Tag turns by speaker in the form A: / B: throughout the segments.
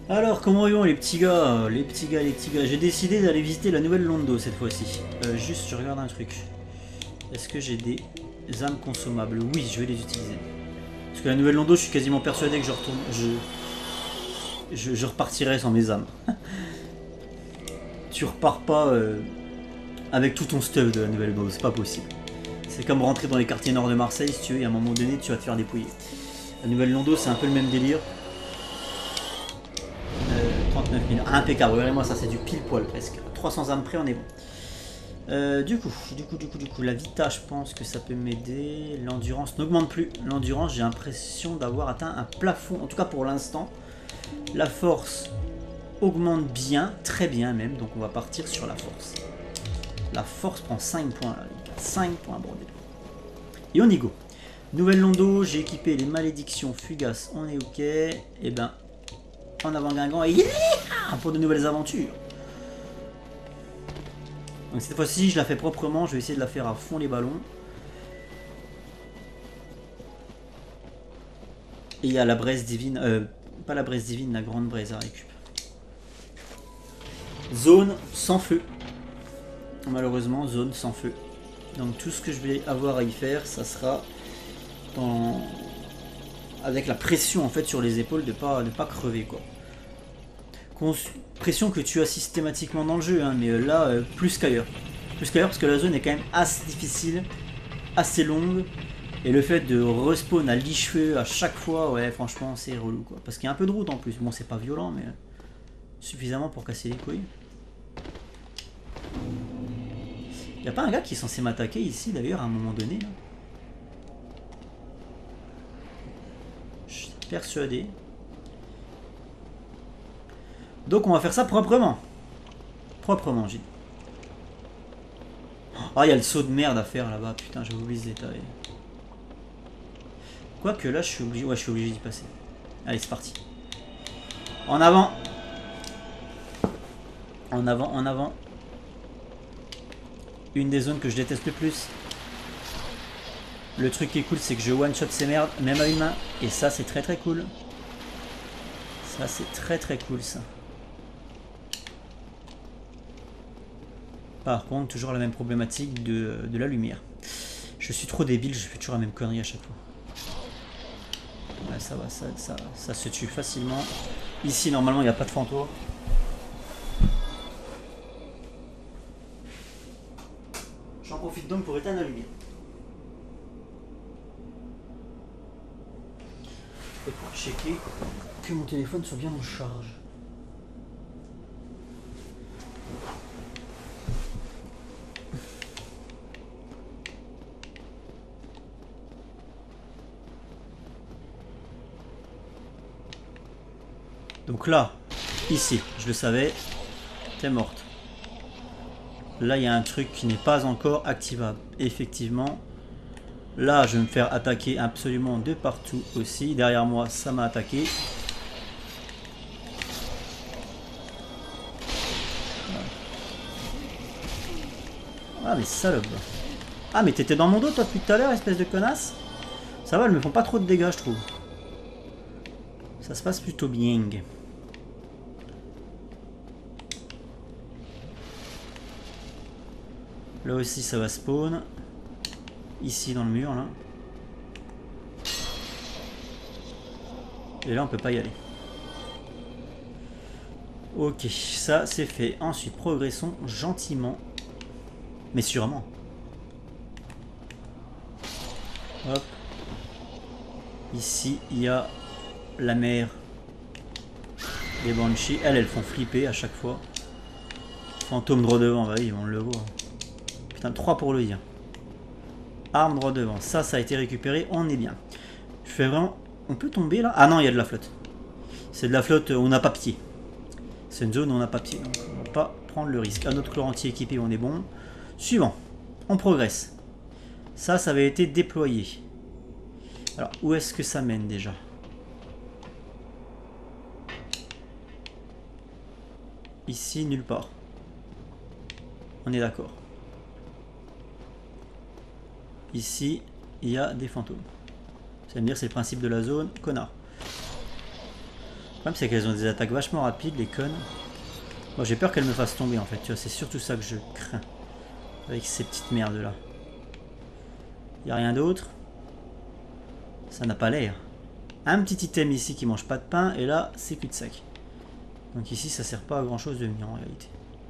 A: Alors, comment vont les petits gars? Les petits gars, les petits gars. J'ai décidé d'aller visiter la nouvelle Londo cette fois-ci. Juste, je regarde un truc. Est-ce que j'ai des âmes consommables? Oui, je vais les utiliser. Parce que la nouvelle Londo, je suis quasiment persuadé que je retourne. Je repartirai sans mes âmes. Tu repars pas avec tout ton stuff de la nouvelle Londo, c'est pas possible. C'est comme rentrer dans les quartiers nord de Marseille, si tu veux, et à un moment donné, tu vas te faire dépouiller. La nouvelle Londo, c'est un peu le même délire. 39 000. Impeccable, regardez-moi ça, c'est du pile poil presque. 300 âmes près, on est bon. Du coup, la vita, je pense que ça peut m'aider. L'endurance n'augmente plus. L'endurance, j'ai l'impression d'avoir atteint un plafond, en tout cas pour l'instant. La force augmente bien, très bien même, donc on va partir sur la force. La force prend 5 points là, les gars. 5 points, bordel. Et on y go. Nouvelle Londo, j'ai équipé les malédictions fugaces, on est ok. Et ben, en avant Guingamp et pour de nouvelles aventures. Donc cette fois-ci, je la fais proprement, je vais essayer de la faire à fond les ballons. Et il y a la braise divine, pas la braise divine, la grande braise à récup. Zone sans feu. Malheureusement, zone sans feu. Donc tout ce que je vais avoir à y faire, ça sera avec la pression en fait sur les épaules de pas crever quoi. Pression que tu as systématiquement dans le jeu, hein, mais là plus qu'ailleurs. Plus qu'ailleurs parce que la zone est quand même assez difficile, assez longue. Et le fait de respawn à liche-feu à chaque fois, ouais franchement c'est relou quoi. Parce qu'il y a un peu de route en plus. Bon c'est pas violent mais suffisamment pour casser les couilles. Y'a pas un gars qui est censé m'attaquer ici d'ailleurs à un moment donné là? Je suis persuadé. Donc on va faire ça proprement. Proprement, j'ai dit. Ah, il y a le saut de merde à faire là-bas. Putain, j'ai oublié ce détail. Quoique là, je suis obligé. Ouais, je suis obligé d'y passer. Allez, c'est parti. En avant. En avant, en avant. Une des zones que je déteste le plus. Le truc qui est cool, c'est que je one-shot ces merdes, même à une main. Et ça, c'est très très cool. Ça, c'est très très cool, ça. Par contre, toujours la même problématique de la lumière. Je suis trop débile, je fais toujours la même connerie à chaque fois. Ouais, ça va, ça se tue facilement. Ici, normalement, il n'y a pas de fantôme. J'en profite donc pour éteindre la lumière. Et pour checker que mon téléphone soit bien en charge. Donc là, ici, je le savais, t'es morte. Là, il y a un truc qui n'est pas encore activable. Effectivement, là, je vais me faire attaquer absolument de partout aussi. Derrière moi, ça m'a attaqué. Ah, mais salope. Ah, mais t'étais dans mon dos, toi, depuis tout à l'heure, espèce de connasse. Ça va, elles me font pas trop de dégâts, je trouve. Ça se passe plutôt bien. Là aussi, ça va spawn. Ici, dans le mur, là. Et là, on peut pas y aller. Ok, ça, c'est fait. Ensuite, progressons gentiment. Mais sûrement. Hop. Ici, il y a la mère des Banshees. Elles font flipper à chaque fois. Fantôme droit devant, bah oui, on le voit. Putain, 3 pour le dire. Arme droit devant. Ça a été récupéré, on est bien. Je fais vraiment... On peut tomber là? Ah non, il y a de la flotte. C'est de la flotte, on n'a pas pied. C'est une zone où on n'a pas pied. Donc on va pas prendre le risque. Un autre chlore anti-équipé, on est bon. Suivant. On progresse. Ça avait été déployé. Alors, où est-ce que ça mène déjà? Ici, nulle part. On est d'accord. Ici, il y a des fantômes. Ça veut me dire c'est le principe de la zone. Connard. problème c'est qu'elles ont des attaques vachement rapides, les connes. Moi j'ai peur qu'elles me fassent tomber en fait, tu vois, c'est surtout ça que je crains. Avec ces petites merdes là. Y a rien d'autre. Ça n'a pas l'air. Un petit item ici qui mange pas de pain, et là c'est cul-de-sac. Donc ici ça sert pas à grand chose de venir en réalité.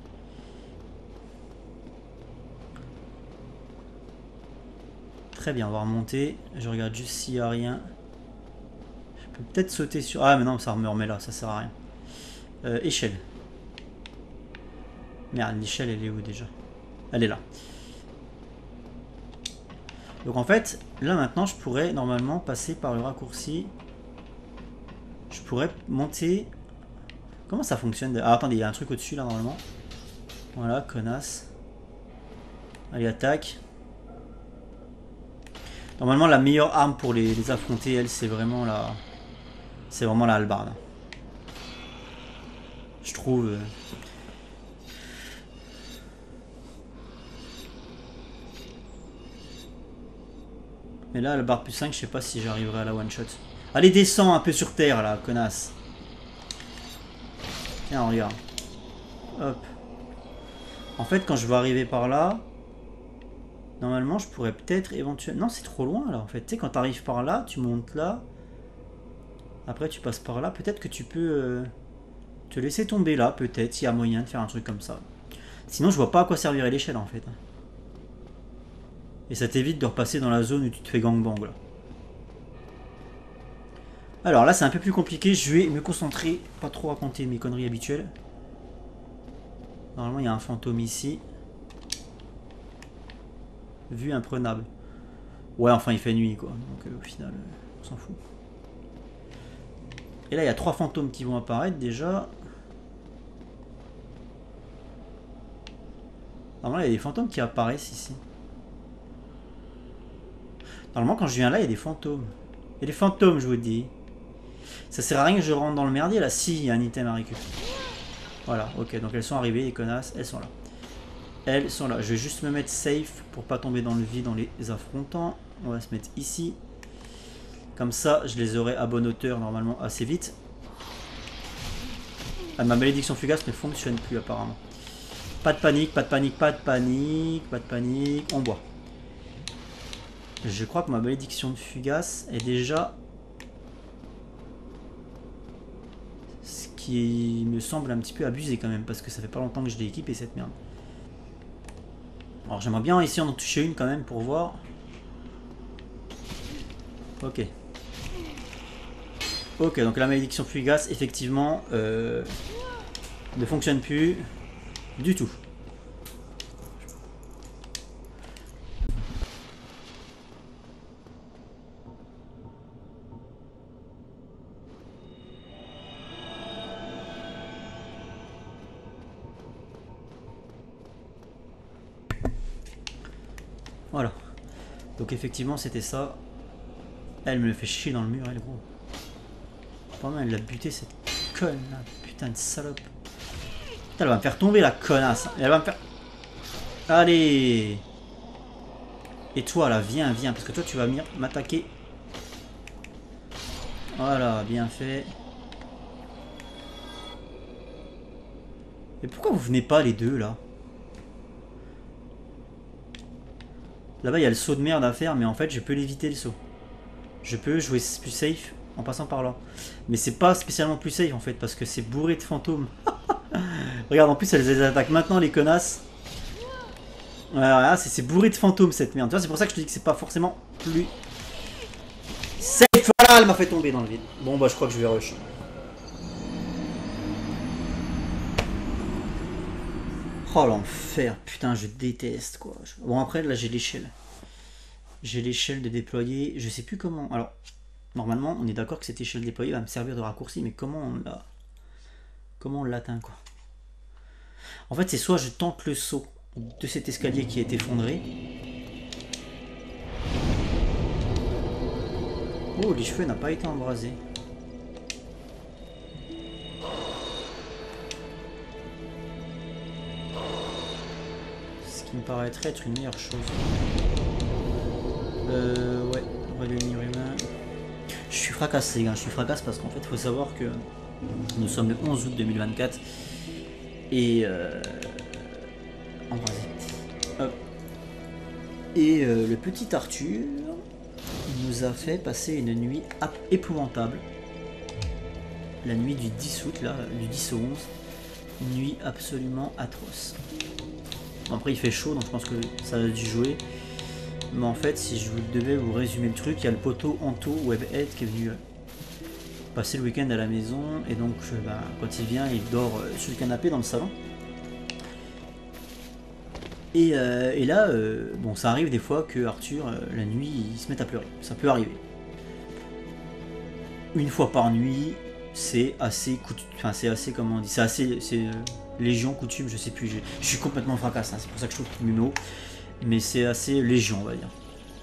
A: Très bien, on va remonter. Je regarde juste s'il n'y a rien. Je peux peut-être sauter sur... Ah mais non, ça me remet là, ça sert à rien. Échelle. Merde, l'échelle elle est où déjà? Elle est là. Donc en fait, là maintenant je pourrais normalement passer par le raccourci. Je pourrais monter... Comment ça fonctionne? Ah attendez, il y a un truc au-dessus là normalement. Voilà, connasse. Allez, attaque. Normalement la meilleure arme pour les affronter, elle, c'est vraiment la... C'est vraiment la hallebarde. Je trouve... Mais là, le barre plus 5, je sais pas si j'arriverai à la one shot. Allez, descends un peu sur terre là, connasse. Tiens, regarde. Hop. En fait, quand je vais arriver par là, normalement, je pourrais peut-être éventuellement... Non, c'est trop loin là en fait. Tu sais, quand tu arrives par là, tu montes là. Après, tu passes par là. Peut-être que tu peux te laisser tomber là, peut-être. Il y a moyen de faire un truc comme ça. Sinon, je vois pas à quoi servirait l'échelle en fait. Et ça t'évite de repasser dans la zone où tu te fais gangbang là. Alors là c'est un peu plus compliqué, je vais me concentrer, pas trop raconter mes conneries habituelles. Normalement il y a un fantôme ici. Vue imprenable. Ouais enfin il fait nuit quoi, donc au final on s'en fout. Et là il y a 3 fantômes qui vont apparaître déjà. Normalement il y a des fantômes qui apparaissent ici. Normalement quand je viens là il y a des fantômes. Il y a des fantômes je vous dis. Ça sert à rien que je rentre dans le merdier là. Si, il y a un item à récupérer. Voilà, ok, donc elles sont arrivées les connasses, elles sont là. Elles sont là. Je vais juste me mettre safe pour pas tomber dans le vide en les affrontant. On va se mettre ici. Comme ça, je les aurai à bonne hauteur normalement assez vite. Ah, ma malédiction fugace ne fonctionne plus apparemment. Pas de panique, pas de panique, pas de panique, pas de panique. On boit. Je crois que ma malédiction de fugace est déjà... Ce qui me semble un petit peu abusé quand même, parce que ça fait pas longtemps que je l'ai équipé cette merde. Alors j'aimerais bien essayer d'en toucher une quand même pour voir. Ok. Ok, donc la malédiction fugace, effectivement, ne fonctionne plus du tout. Voilà. Donc effectivement, c'était ça. Elle me fait chier dans le mur, elle, gros. Pendant elle l'a buté, cette conne là. Putain de salope. Putain, elle va me faire tomber, la connasse. Elle va me faire... Allez. Et toi, là, viens, viens. Parce que toi, tu vas venir m'attaquer. Voilà, bien fait. Et pourquoi vous venez pas les deux, là? Là-bas, il y a le saut de merde à faire, mais en fait, je peux l'éviter, le saut. Je peux jouer plus safe en passant par là. Mais c'est pas spécialement plus safe, en fait, parce que c'est bourré de fantômes. Regarde, en plus, elles les attaquent maintenant, les connasses. Voilà, c'est bourré de fantômes, cette merde. Tu vois, c'est pour ça que je te dis que c'est pas forcément plus safe. Voilà, elle m'a fait tomber dans le vide. Bon, bah, je crois que je vais rush. Oh l'enfer, putain je déteste quoi. Bon après là j'ai l'échelle. J'ai l'échelle de déployer, je sais plus comment. Alors normalement on est d'accord que cette échelle déployée va me servir de raccourci, mais comment on l'atteint quoi. En fait c'est soit je tente le saut de cet escalier qui est effondré. Oh les cheveux n'a pas été embrasés. Me paraîtrait être une meilleure chose. Ouais, réunir humain. Je suis fracassé, hein. Je suis fracasse parce qu'en fait, il faut savoir que Nous sommes le 11 août 2024. Et embrasé. Hop. Et le petit Arthur nous a fait passer une nuit épouvantable. La nuit du 10 août, là, du 10 au 11. Une nuit absolument atroce. Bon, après il fait chaud, donc je pense que ça a dû jouer. Mais en fait, si je devais vous résumer le truc, il y a le poteau Anto Webhead qui est venu passer le week-end à la maison. Et donc quand il vient, il dort sur le canapé dans le salon. Et là, bon, ça arrive des fois que Arthur, la nuit, il se mette à pleurer. Ça peut arriver. Une fois par nuit, c'est assez comment on dit, c'est légion, coutume, je sais plus. Je suis complètement fracasse, hein, c'est pour ça que je trouve plus mes mots. Mais c'est assez légion, on va dire.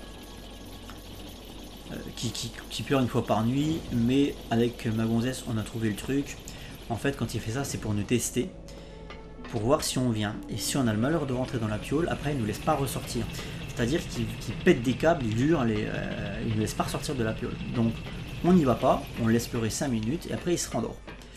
A: Qui pleure une fois par nuit, mais avec ma gonzesse, on a trouvé le truc. En fait, quand il fait ça, c'est pour nous tester. Pour voir si on vient. Et si on a le malheur de rentrer dans la piole, après il ne nous laisse pas ressortir. C'est-à-dire qu'il pète des câbles, il hurle et il ne nous laisse pas ressortir de la piole. Donc on n'y va pas, on le laisse pleurer 5 minutes et après il se rendort.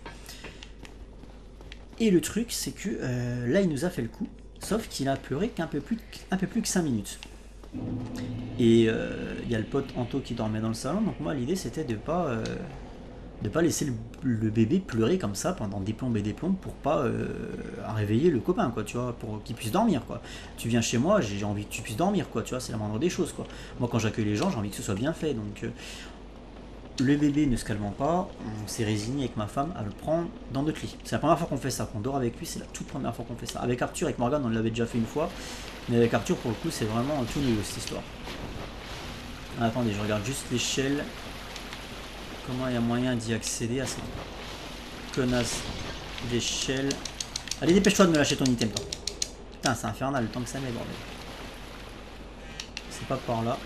A: Et le truc c'est que là il nous a fait le coup, sauf qu'il a pleuré qu'un peu plus que 5 minutes. Et il y a le pote Anto qui dormait dans le salon, donc moi l'idée c'était de pas laisser le bébé pleurer comme ça pendant des plombes et des plombes pour pas réveiller le copain, quoi, tu vois, pour qu'il puisse dormir, quoi. Tu viens chez moi, j'ai envie que tu puisses dormir, quoi, tu vois, c'est la moindre des choses, quoi. Moi quand j'accueille les gens, j'ai envie que ce soit bien fait, donc le bébé ne se calmant pas, on s'est résigné avec ma femme à le prendre dans notre lit. C'est la première fois qu'on fait ça, qu'on dort avec lui, c'est la toute première fois qu'on fait ça. Avec Arthur, avec Morgane, on l'avait déjà fait une fois, mais avec Arthur, pour le coup, c'est vraiment tout nouveau cette histoire. Attendez, je regarde juste l'échelle. Comment il y a moyen d'y accéder à cette connasse d'échelle. Allez, dépêche-toi de me lâcher ton item, toi. Putain, c'est infernal le temps que ça met, bordel. C'est pas par là.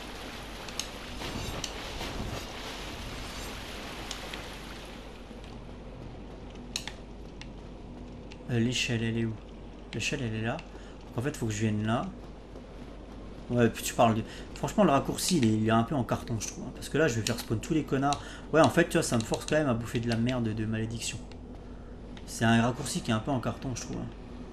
A: L'échelle, elle est où? L'échelle, elle est là. Donc, en fait, il faut que je vienne là. Ouais, puis tu parles de... Franchement, le raccourci, il est un peu en carton, je trouve. Hein, parce que là, je vais faire spawn tous les connards. Ouais, en fait, tu vois, ça me force quand même à bouffer de la merde de malédiction. C'est un raccourci qui est un peu en carton, je trouve. Hein.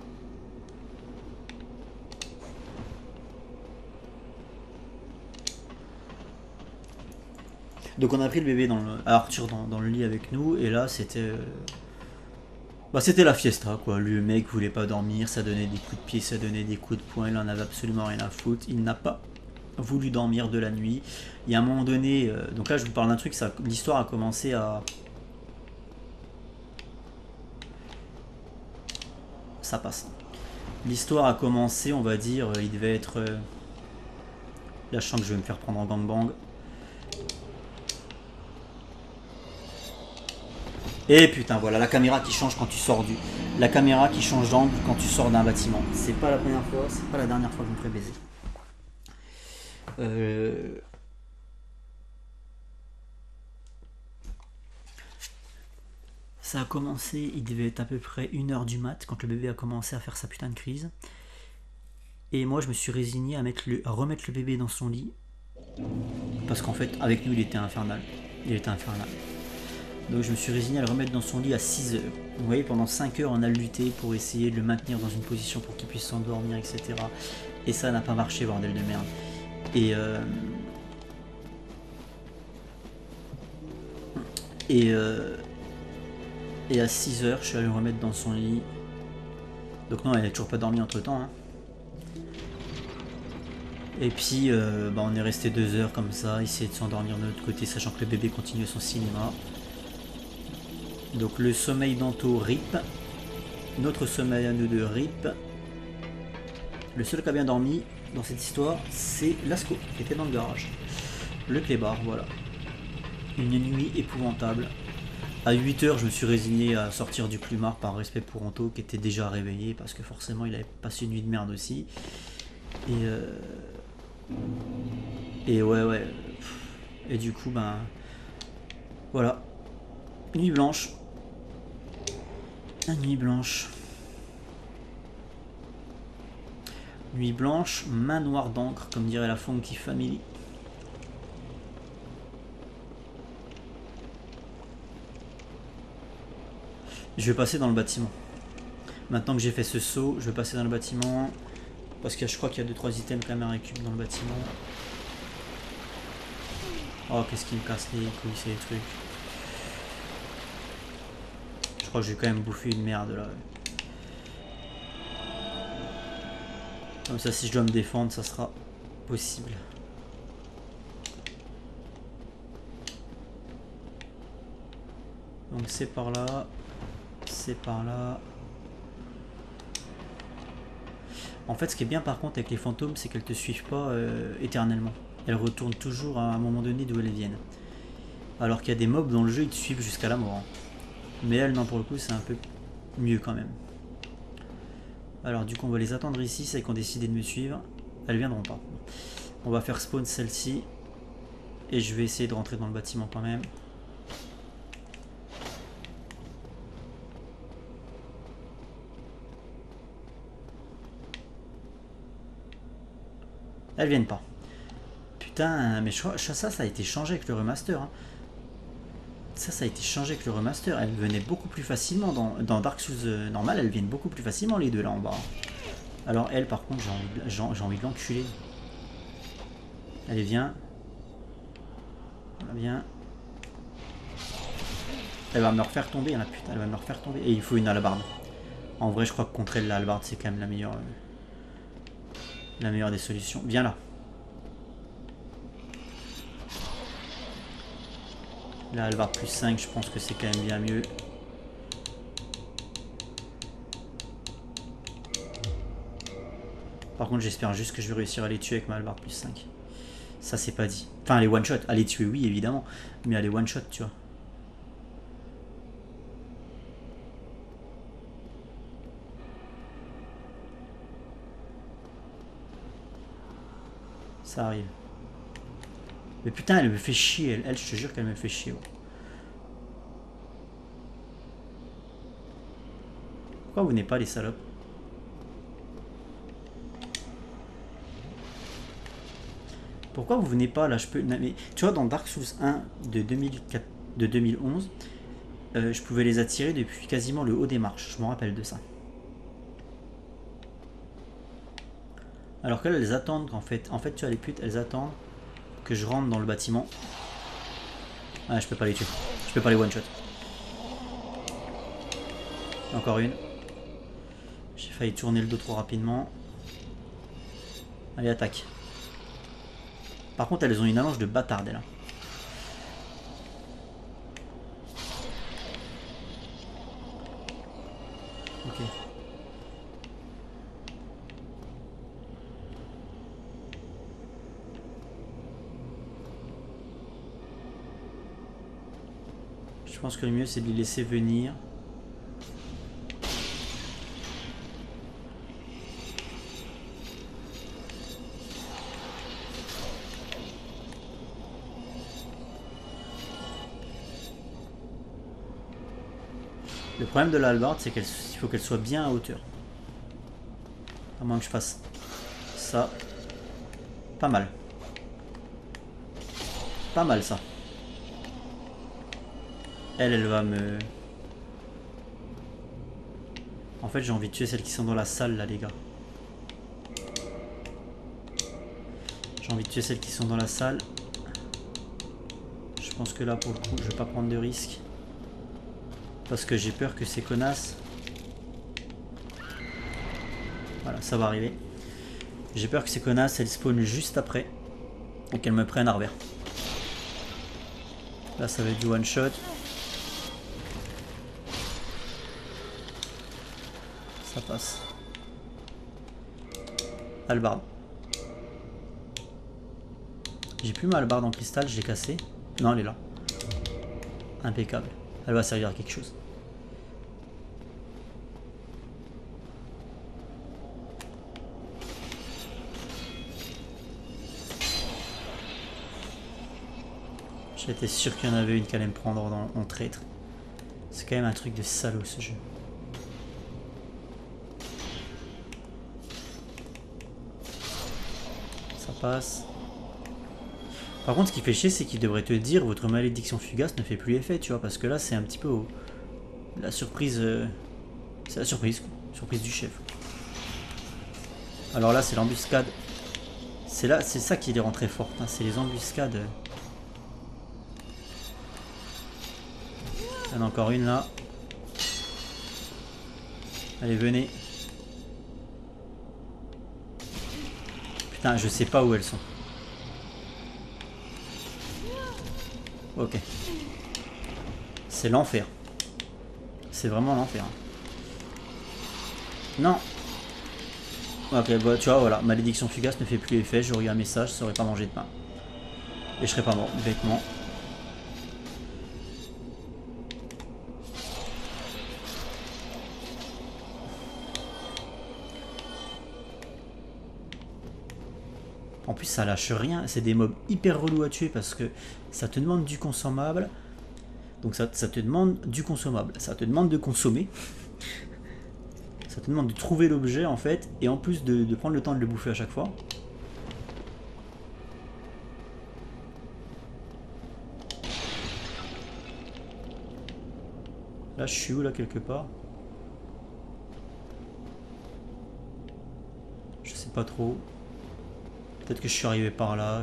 A: Donc on a pris le bébé Arthur dans le lit avec nous, et là, c'était... c'était la fiesta, quoi. Le mec voulait pas dormir, ça donnait des coups de pied, ça donnait des coups de poing, il en avait absolument rien à foutre. Il n'a pas voulu dormir de la nuit. Il y a un moment donné, donc là je vous parle d'un truc, l'histoire a commencé à... Ça passe. L'histoire a commencé, on va dire, il devait être... Là je sens que je vais me faire prendre en gangbang. Et putain, voilà, la caméra qui change quand tu sors du... La caméra qui change d'angle quand tu sors d'un bâtiment. C'est pas la première fois, c'est pas la dernière fois que vous me ferez baiser. Ça a commencé, il devait être à peu près 1h du mat quand le bébé a commencé à faire sa putain de crise. Et moi je me suis résigné à remettre le bébé dans son lit. Parce qu'en fait, avec nous, il était infernal. Donc je me suis résigné à le remettre dans son lit à 6h. Vous voyez, pendant 5 heures, on a lutté pour essayer de le maintenir dans une position pour qu'il puisse s'endormir, etc. Et ça n'a pas marché, bordel de merde. Et à 6h, je suis allé le remettre dans son lit. Donc non, elle n'a toujours pas dormi entre temps. Hein. Et puis, on est resté 2 heures comme ça, essayer de s'endormir de l'autre côté, sachant que le bébé continuait son cinéma. Donc le sommeil d'Anto RIP. Notre sommeil à nous de RIP. Le seul qui a bien dormi dans cette histoire, c'est Lasco, qui était dans le garage. Le clébard, voilà. Une nuit épouvantable. À 8h, je me suis résigné à sortir du plumard par respect pour Anto, qui était déjà réveillé, parce que forcément, il avait passé une nuit de merde aussi. Et ouais. Et du coup, voilà. Nuit blanche. La nuit blanche. Nuit blanche, main noire d'encre, comme dirait la Funky Family. Je vais passer dans le bâtiment. Maintenant que j'ai fait ce saut, je vais passer dans le bâtiment. Parce que je crois qu'il y a 2-3 items quand même à récupérer dans le bâtiment. Oh, qu'est-ce qui me casse les couilles, c'est des trucs. Je crois que j'ai quand même bouffé une merde là. Comme ça, si je dois me défendre, ça sera possible. Donc c'est par là. C'est par là. En fait, ce qui est bien par contre avec les fantômes, c'est qu'elles te suivent pas éternellement. Elles retournent toujours à un moment donné d'où elles viennent. Alors qu'il y a des mobs dans le jeu, ils te suivent jusqu'à la mort. Mais elles, non, pour le coup, c'est un peu mieux quand même. Alors du coup, on va les attendre ici, celles qui ont décidé de me suivre. Elles viendront pas. On va faire spawn celle-ci. Et je vais essayer de rentrer dans le bâtiment quand même. Elles viennent pas. Putain, mais ça a été changé avec le remaster. Hein. Ça a été changé avec le remaster. Elles venaient beaucoup plus facilement. Dans Dark Souls normal, elles viennent beaucoup plus facilement les deux là en bas. Alors elle, par contre, j'ai envie de l'enculer. Allez, viens. Viens. Elle va me refaire tomber, la putain, elle va me refaire tomber. Et il faut une hallebarde. En vrai, je crois que contre elle, la hallebarde, c'est quand même la meilleure des solutions. Viens là. La hallebarde plus 5, je pense que c'est quand même bien mieux. Par contre, j'espère juste que je vais réussir à les tuer avec ma hallebarde plus 5. Ça, c'est pas dit. Enfin, les one-shot. À les tuer, oui, évidemment. Mais à les one-shot, tu vois. Ça arrive. Mais putain, elle me fait chier. Elle, je te jure qu'elle me fait chier. Ouais. Pourquoi vous n'êtes pas les salopes? Pourquoi vous venez pas là? Je peux. Mais, tu vois, dans Dark Souls 1 de 2011, je pouvais les attirer depuis quasiment le haut des marches. Je me rappelle de ça. Alors que là, elles attendent qu'en fait. En fait, tu vois, les putes, elles attendent que je rentre dans le bâtiment. Ah, je peux pas les tuer. Je peux pas les one-shot. Encore une. J'ai failli tourner le dos trop rapidement. Allez, attaque. Par contre, elles ont une allonge de bâtarde, là. Ok. Je pense que le mieux, c'est de les laisser venir. Le problème de la hallebarde, c'est qu'il faut qu'elle soit bien à hauteur. À moins que je fasse ça. Pas mal. Pas mal ça. Elle va me... En fait, j'ai envie de tuer celles qui sont dans la salle, là, les gars. J'ai envie de tuer celles qui sont dans la salle. Je pense que là, pour le coup, je vais pas prendre de risque. Parce que j'ai peur que ces connasses... Voilà, ça va arriver. J'ai peur que ces connasses, elles spawnent juste après. Et qu'elles me prennent à revers. Là, ça va être du one shot. Ça passe. Hallebarde. J'ai plus ma hallebarde en cristal, je l'ai cassée. Non, elle est là. Impeccable. Elle va servir à quelque chose. J'étais sûr qu'il y en avait une qui allait me prendre en traître. C'est quand même un truc de salaud ce jeu. Ça passe. Par contre, ce qui fait chier, c'est qu'il devrait te dire votre malédiction fugace ne fait plus effet, tu vois, parce que là, c'est un petit peu La surprise, c'est la surprise, quoi. Surprise du chef. Alors là, c'est l'embuscade. C'est là, c'est ça qui les rend très fortes, hein. C'est les embuscades. Il y en a encore une là. Allez, venez. Putain, je sais pas où elles sont. Ok. C'est l'enfer. C'est vraiment l'enfer. Non. Ok, bah tu vois, voilà. Malédiction fugace ne fait plus effet. J'aurais eu un message, ça aurait pas mangé de pain. Et je serais pas mort, bêtement. En plus, ça lâche rien. C'est des mobs hyper relous à tuer parce que ça te demande du consommable. Donc ça te demande du consommable. Ça te demande de consommer. Ça te demande de trouver l'objet en fait. Et en plus de prendre le temps de le bouffer à chaque fois. Là, je suis où là quelque part? Je sais pas trop. Peut-être que je suis arrivé par là.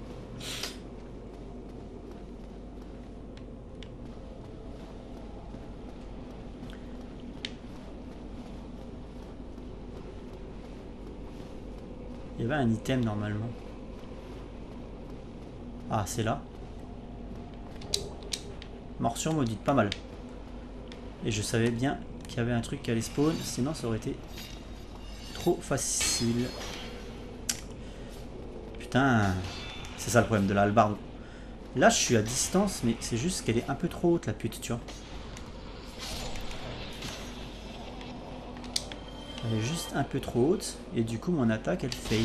A: Il y avait un item normalement. Ah, c'est là. Morsure maudite, pas mal. Et je savais bien qu'il y avait un truc qui allait spawn, sinon ça aurait été trop facile. Putain, c'est ça le problème de la hallebarde. Là, je suis à distance, mais c'est juste qu'elle est un peu trop haute, la pute, tu vois. Elle est juste un peu trop haute, et du coup, mon attaque, elle fail.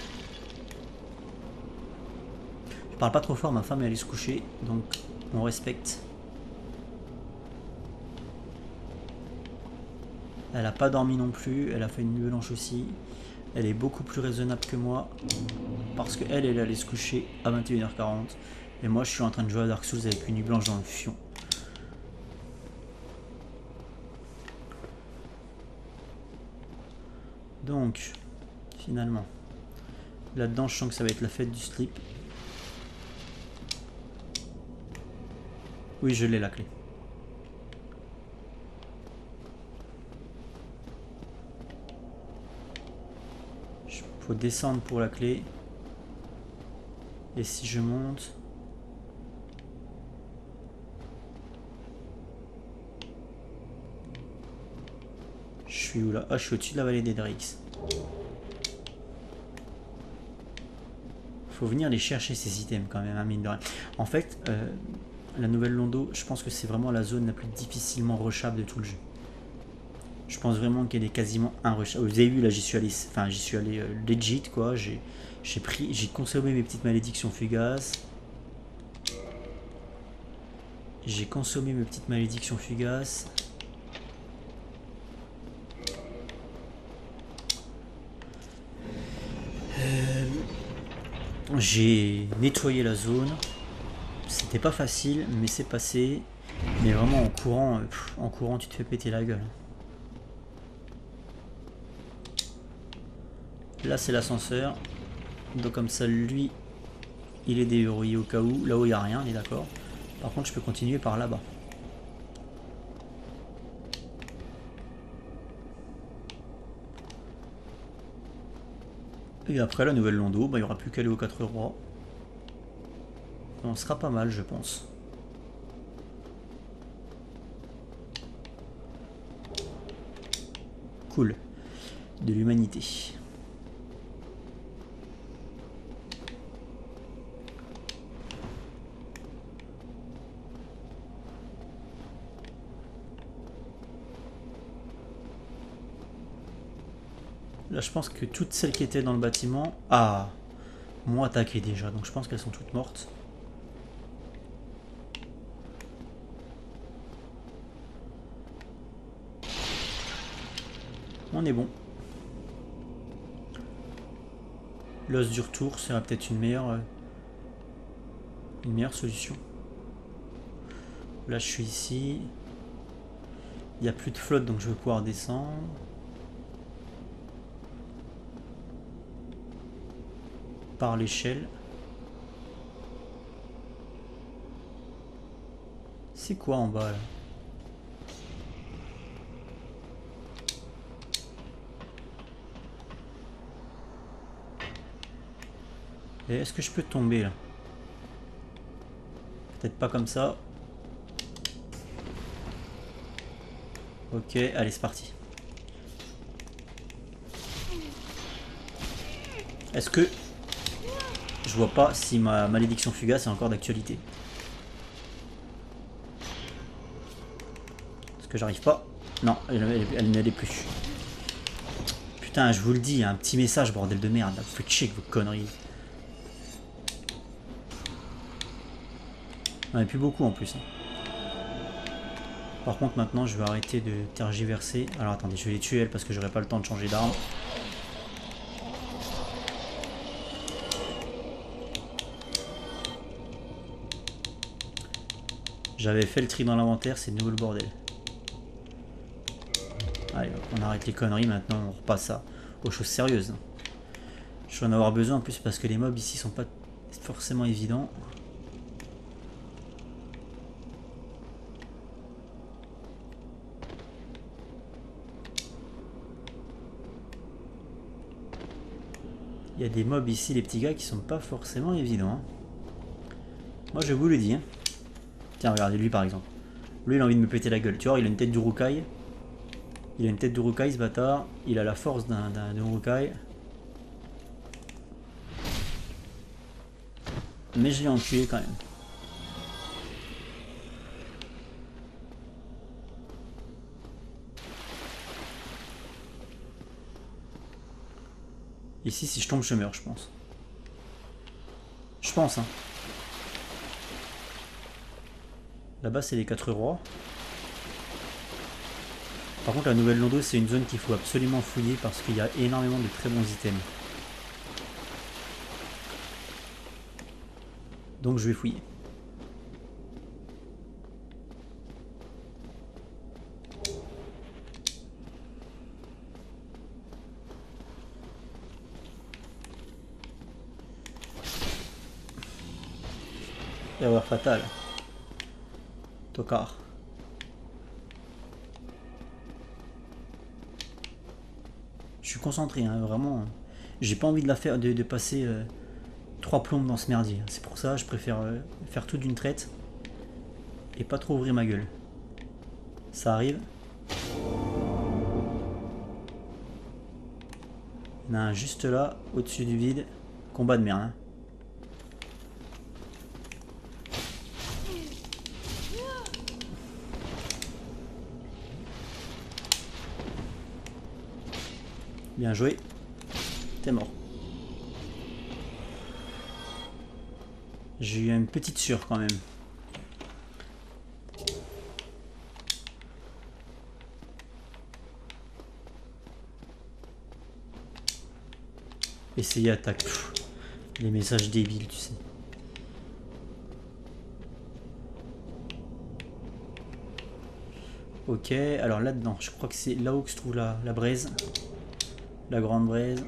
A: Je parle pas trop fort, ma femme elle allait se coucher, donc on respecte. Elle a pas dormi non plus, elle a fait une nuit blanche aussi. Elle est beaucoup plus raisonnable que moi, parce qu'elle, elle allait se coucher à 21h40. Et moi, je suis en train de jouer à Dark Souls avec une nuit blanche dans le fion. Donc, finalement, là-dedans, je sens que ça va être la fête du slip. Oui, je l'ai la clé. Il faut descendre pour la clé. Et si je monte... Je suis où là? Ah, je suis au-dessus de la vallée des Drix. Faut venir les chercher ces items quand même, hein, mine de rien. En fait, la nouvelle Londo, je pense que c'est vraiment la zone la plus difficilement rushable de tout le jeu. Je pense vraiment qu'elle est quasiment unrushable. Vous avez vu là, j'y suis allé, enfin j'y suis allé legit quoi. J'ai consommé mes petites malédictions fugaces. J'ai consommé mes petites malédictions fugaces. J'ai nettoyé la zone. C'était pas facile, mais c'est passé. Mais vraiment en courant, tu te fais péter la gueule. Là, c'est l'ascenseur. Donc comme ça, lui, il est déverrouillé au cas où. Là-haut, il n'y a rien, on est d'accord. Par contre, je peux continuer par là-bas. Et après, la nouvelle Londo, bah, il n'y aura plus qu'à aller aux 4 rois. On sera pas mal, je pense. Cool. De l'humanité. Là, je pense que toutes celles qui étaient dans le bâtiment... Ah, m'ont attaqué déjà, donc je pense qu'elles sont toutes mortes. On est bon. L'os du retour sera peut-être une meilleure solution. Là, je suis ici. Il n'y a plus de flotte donc je vais pouvoir descendre. Par l'échelle. C'est quoi en bas là? Et est-ce que je peux tomber là? Peut-être pas comme ça. Ok, allez c'est parti. Est-ce que... Je vois pas si ma malédiction fugace est encore d'actualité. Est-ce que j'arrive pas? Non, elle ne l'est plus. Putain, je vous le dis, un petit message, bordel de merde. Vous faites chier avec vos conneries. On en a plus beaucoup en plus. Par contre, maintenant, je vais arrêter de tergiverser. Alors attendez, je vais les tuer elles parce que j'aurai pas le temps de changer d'arme. J'avais fait le tri dans l'inventaire, c'est de nouveau le bordel. Allez, on arrête les conneries, maintenant on repasse aux choses sérieuses. Je vais en avoir besoin en plus parce que les mobs ici sont pas forcément évidents. Il y a des mobs ici, les petits gars, qui sont pas forcément évidents. Hein. Moi je vous le dis. Hein. Tiens, regardez lui par exemple. Lui il a envie de me péter la gueule. Tu vois, il a une tête d'Urukai. Il a une tête d'Urukai ce bâtard. Il a la force d'un Urukai. Mais je l'ai enculé quand même. Ici, si je tombe, je meurs, je pense. Je pense, hein. Là-bas, c'est les 4 rois. Par contre, la nouvelle Londo, c'est une zone qu'il faut absolument fouiller parce qu'il y a énormément de très bons items. Donc, je vais fouiller. Erreur fatale. Tocard. Je suis concentré, hein, vraiment. J'ai pas envie de la faire, de passer 3 plombes dans ce merdier. C'est pour ça je préfère faire tout d'une traite et pas trop ouvrir ma gueule. Ça arrive. Il y en a un juste là, au-dessus du vide. Combat de merde. Hein. Bien joué. T'es mort. J'ai eu une petite sueur quand même. Essayer attaque. Pff, les messages débiles, tu sais. Ok, alors là-dedans, je crois que c'est là où se trouve la braise. La grande braise.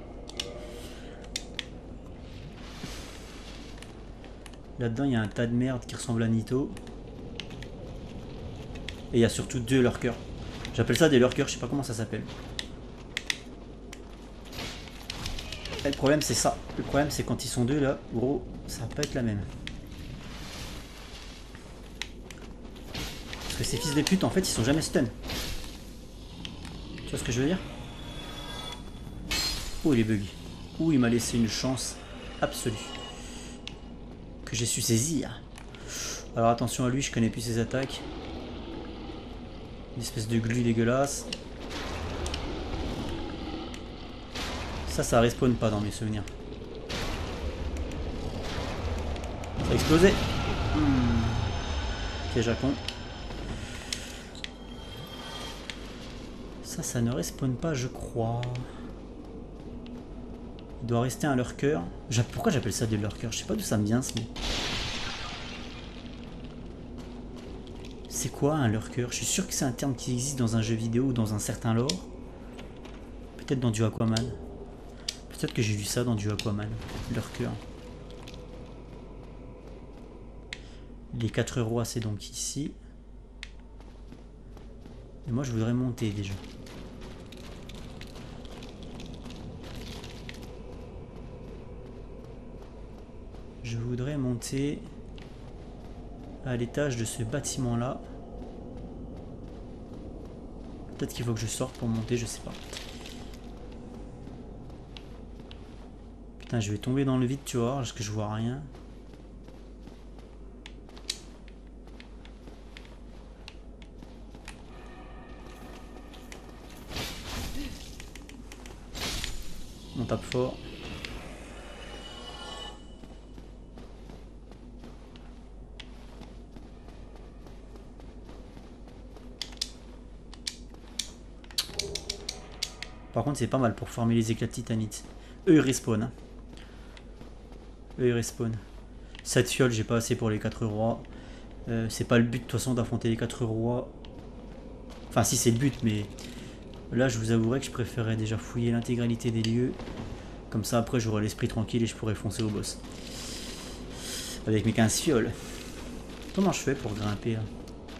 A: Là-dedans, il y a un tas de merde qui ressemble à Nito. Et il y a surtout 2 lurkers. J'appelle ça des lurkers, je sais pas comment ça s'appelle. Le problème, c'est ça. Le problème, c'est quand ils sont 2 là, gros, ça va pas être la même. Parce que ces fils de pute, en fait, ils sont jamais stun. Tu vois ce que je veux dire? Oh, il est buggy. Oh, il m'a laissé une chance absolue. Que j'ai su saisir. Alors attention à lui, je connais plus ses attaques. Une espèce de glu dégueulasse. Ça respawn pas dans mes souvenirs. Ça a explosé. Piège à con. Ça ne respawn pas, je crois. Il doit rester un lurker. Pourquoi j'appelle ça des lurkers? Je sais pas d'où ça me vient ce mot. C'est quoi un lurker? Je suis sûr que c'est un terme qui existe dans un jeu vidéo ou dans un certain lore. Peut-être dans du Aquaman. Peut-être que j'ai vu ça dans du Aquaman. Lurker. Les 4 rois, c'est donc ici. Et moi, je voudrais monter déjà. Je voudrais monter à l'étage de ce bâtiment-là. Peut-être qu'il faut que je sorte pour monter, je sais pas. Putain, je vais tomber dans le vide, tu vois, parce que je vois rien. On tape fort. Par contre, c'est pas mal pour former les éclats de titanite. Eux, ils respawnent. Hein. Eux, ils respawnent. 7 fioles, j'ai pas assez pour les 4 rois. C'est pas le but de toute façon d'affronter les 4 rois. Enfin, si c'est le but, mais là, je vous avouerai que je préférerais déjà fouiller l'intégralité des lieux. Comme ça, après, j'aurai l'esprit tranquille et je pourrai foncer au boss. Avec mes 15 fioles. Comment je fais pour grimper là?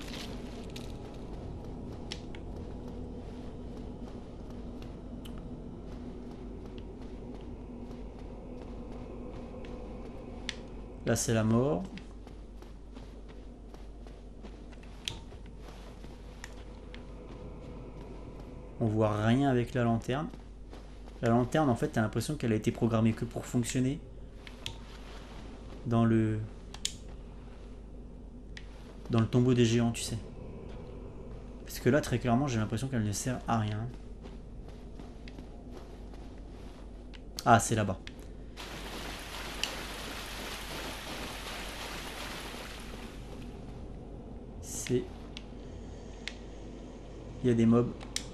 A: Là, c'est la mort. On voit rien avec la lanterne. La lanterne, en fait, t'as l'impression qu'elle a été programmée que pour fonctionner dans le tombeau des géants, tu sais. Parce que là, très clairement, j'ai l'impression qu'elle ne sert à rien. Ah, c'est là-bas. C'est... Il y a des mobs.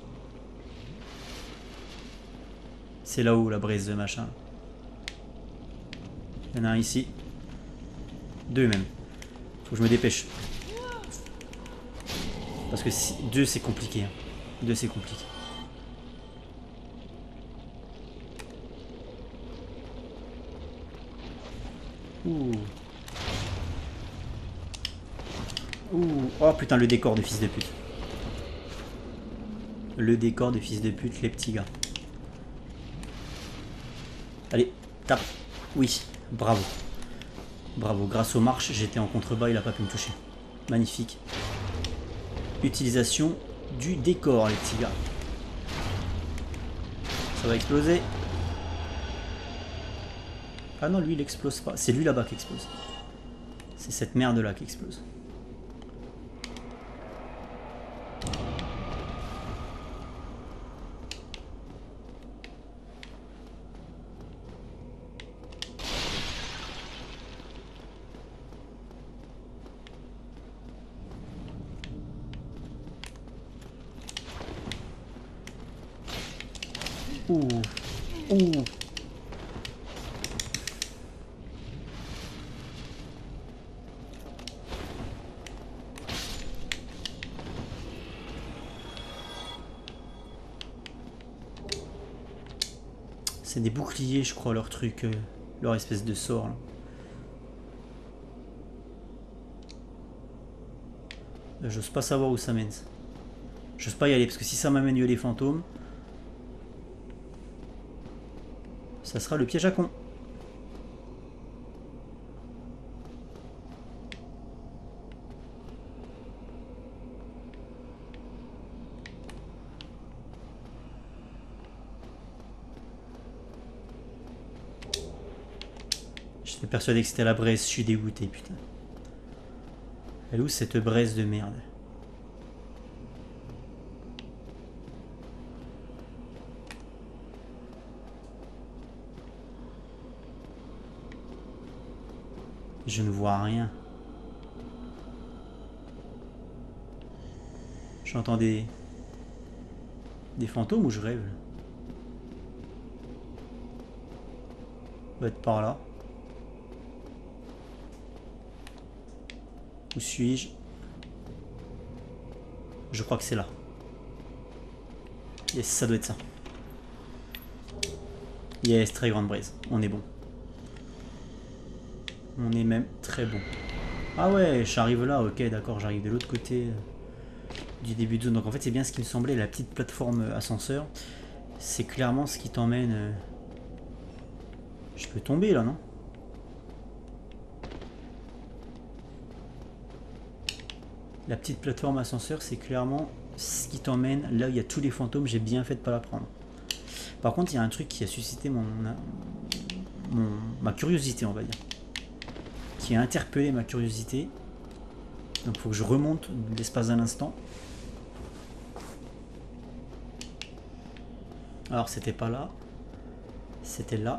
A: C'est là-haut, la braise de machin. Il y en a un ici. 2 même. Faut que je me dépêche. Parce que 2 c'est compliqué. Hein. 2 c'est compliqué. Ouh. Ouh. Oh putain, le décor de fils de pute. Le décor de fils de pute, les petits gars. Allez, tape. Oui, bravo. Bravo, grâce aux marches, j'étais en contrebas, il a pas pu me toucher. Magnifique. Utilisation du décor, les petits gars. Ça va exploser. Ah non, lui, il explose pas. C'est lui là-bas qui explose. C'est cette merde-là qui explose. Ouh. Ouh. C'est des boucliers, je crois, leur truc, leur espèce de sort. J'ose pas savoir où ça mène. J'ose pas y aller, parce que si ça m'amène les fantômes, ça sera le piège à con. J'étais persuadé que c'était la braise, je suis dégoûté, putain. Elle est où cette braise de merde? Je ne vois rien. J'entends des fantômes ou je rêve? On va être par là. Où suis-je? Je crois que c'est là. Yes, ça doit être ça. Yes, très grande braise. On est bon. On est même très bon. Ah ouais, j'arrive là, ok, d'accord, j'arrive de l'autre côté du début de zone. Donc en fait, c'est bien ce qui me semblait, la petite plateforme ascenseur. C'est clairement ce qui t'emmène... Je peux tomber là, non? La petite plateforme ascenseur, c'est clairement ce qui t'emmène là où il y a tous les fantômes. J'ai bien fait de pas la prendre. Par contre, il y a un truc qui a suscité ma curiosité, on va dire. Qui a interpellé ma curiosité. Donc il faut que je remonte l'espace d'un instant. Alors c'était pas là. C'était là.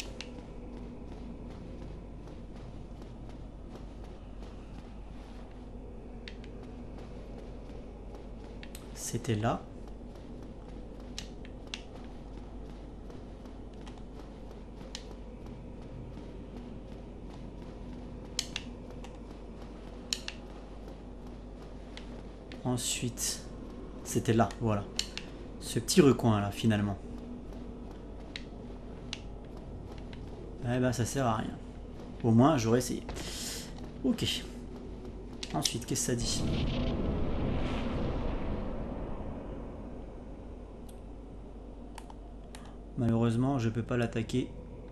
A: C'était là. Ensuite, c'était là, voilà. Ce petit recoin là, finalement. Eh ben, ça sert à rien. Au moins, j'aurais essayé. Ok. Ensuite, qu'est-ce que ça dit? Malheureusement, je peux pas l'attaquer.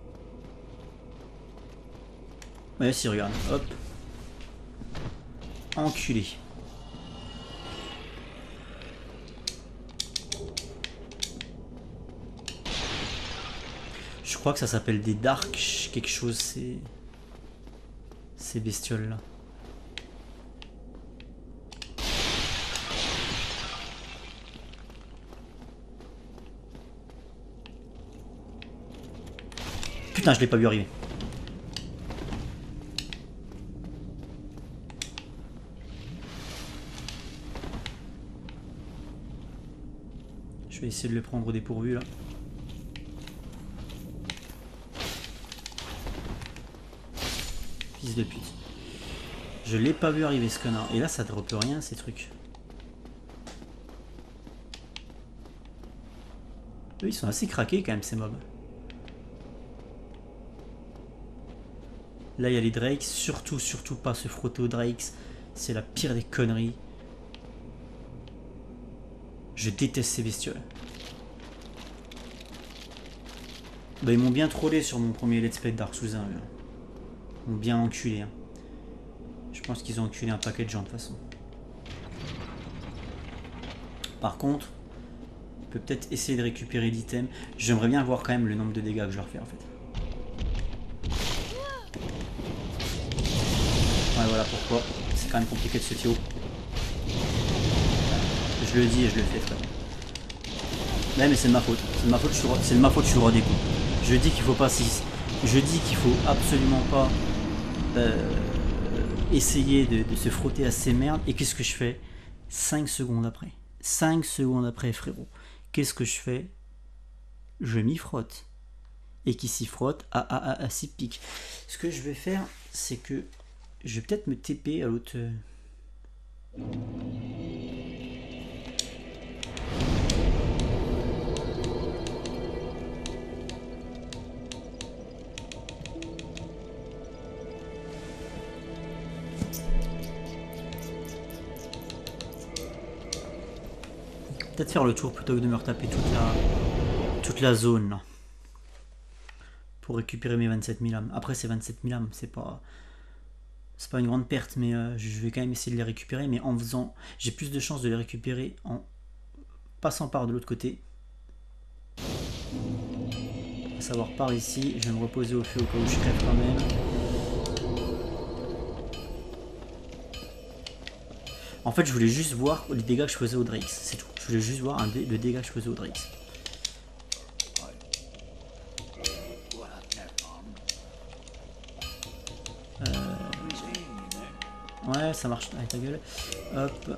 A: Ouais, si, regarde. Hop. Enculé. Je crois que ça s'appelle des dark quelque chose, ces bestioles là. Putain, je l'ai pas vu arriver. Je vais essayer de le prendre au dépourvu là. Fils de pute. Je l'ai pas vu arriver ce connard. Et là ça droppe rien ces trucs. Eux ils sont assez craqués quand même ces mobs. Là il y a les Drakes. Surtout pas se frotter aux Drakes. C'est la pire des conneries. Je déteste ces bestioles. Bah ils m'ont bien trollé sur mon premier let's play de Dark Souls 1. Ils m'ont bien enculé. Hein. Je pense qu'ils ont enculé un paquet de gens de toute façon. Par contre, on peut peut-être essayer de récupérer l'item. J'aimerais bien voir quand même le nombre de dégâts que je leur fais en fait. Ouais voilà pourquoi. C'est quand même compliqué de se tirer. Je le dis et je le fais très bien. Ouais mais c'est de ma faute. C'est de ma faute, je suis roi des coups. Je dis qu'il faut pas je dis qu'il faut absolument pas essayer de se frotter à ces merdes. Et qu'est-ce que je fais 5 secondes après. 5 secondes après, frérot. Qu'est-ce que je fais? Je m'y frotte. Et qui s'y frotte à 6 pics. Ce que je vais faire, c'est que je vais peut-être me TP à l'autre. Peut-être faire le tour plutôt que de me retaper toute la zone là. Pour récupérer mes 27 000 âmes. Après c'est 27 000 âmes, c'est pas une grande perte, mais je vais quand même essayer de les récupérer, mais en faisant... J'ai plus de chances de les récupérer en passant par de l'autre côté. À savoir par ici, je vais me reposer au feu au cas où je crève quand même. En fait, je voulais juste voir les dégâts que je faisais au Drakes, c'est tout. Je voulais juste voir le dégât que je faisais au Drakes. Ouais, ça marche avec ta gueule. Hop.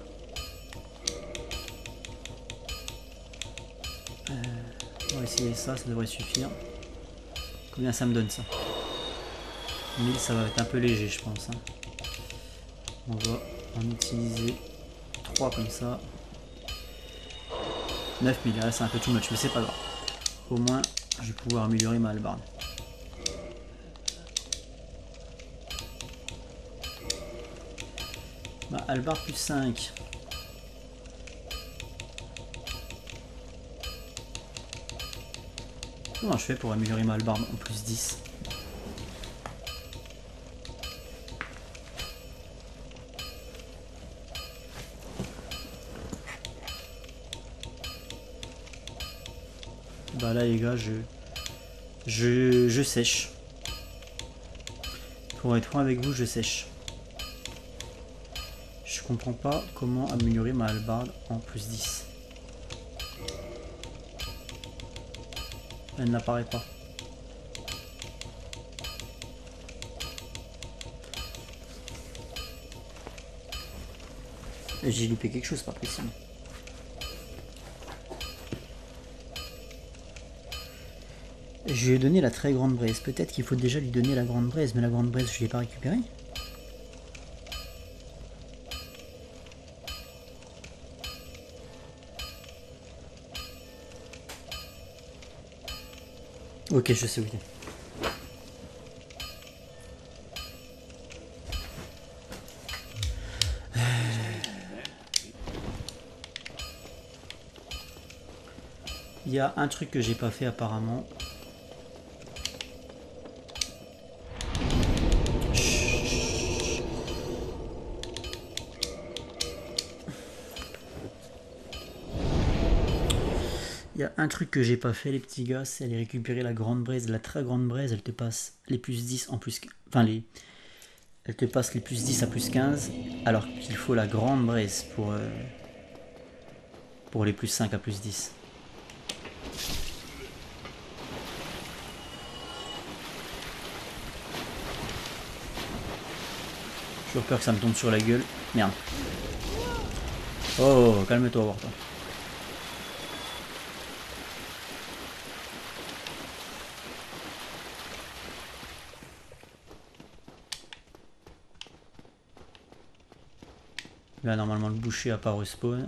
A: On va essayer ça, ça devrait suffire. Combien ça me donne ça? 1000, ça va être un peu léger, je pense. Hein. On va en utiliser 3 comme ça. 9000, là c'est un peu too much, mais c'est pas grave. Au moins, je vais pouvoir améliorer ma hallebarde. Ma hallebarde plus 5. Comment je fais pour améliorer ma hallebarde en plus 10? Bah là les gars, je sèche. Pour être franc avec vous, je sèche. Je comprends pas comment améliorer ma hallebarde en plus 10. Elle n'apparaît pas. J'ai loupé quelque chose, pas possible. Je lui ai donné la très grande braise. Peut-être qu'il faut déjà lui donner la grande braise, mais la grande braise, je ne l'ai pas récupérée. Ok, je sais où il est. Il y a un truc que j'ai pas fait apparemment. Il y a un truc que j'ai pas fait les petits gars, c'est aller récupérer la grande braise, la très grande braise, elle te passe les plus 10 en plus... Enfin elle te passe les plus 10 à plus 15, alors qu'il faut la grande braise pour les plus 5 à plus 10. J'ai toujours peur que ça me tombe sur la gueule. Merde. Oh, calme-toi, voir toi. Là, normalement, le boucher à part respawn.